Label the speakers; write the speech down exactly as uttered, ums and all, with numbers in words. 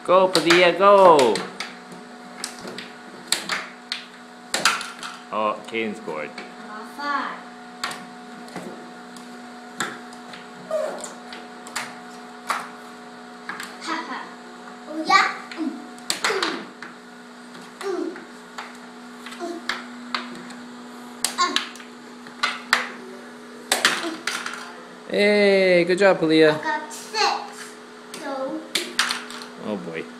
Speaker 1: Go, Peliah, go! Oh, Kaden scored.
Speaker 2: Five. Oh yeah.
Speaker 1: Hey, good job, Peliah.
Speaker 2: I got six. So.
Speaker 1: Oh boy.